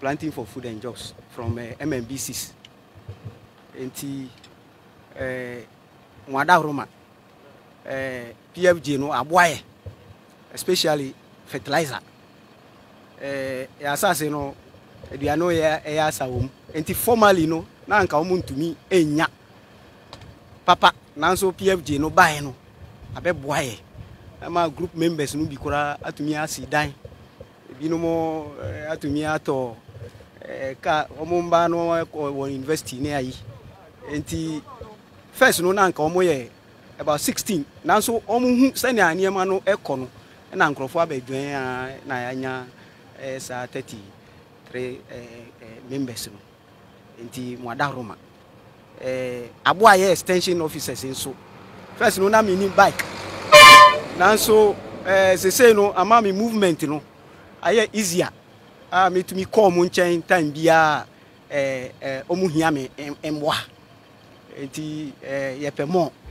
planting for food and jobs from MMBCs. Enti Mwada Roma PFG no aboye, especially fertilizer. Asase no aduano ya asawom. Enti formally no na anka omuntumi enya papa nanso PFG no bae no abeboaye. Ama group members no bi kora atumi asidan. Ebi no mo atumi ato ka omumba no wo university ne ayi. Enti first no na anka omoye about 16 nanso omuhu sene aniema no ekono na nkrofo abedwen na yanya sa 33 members no. Enti Mwada Roma aboaye extension officers nso first no na mini bike nanso se say no ama me movement no aye easier me to me call mo nchen time bia omuhia me emwa enti ye pe mo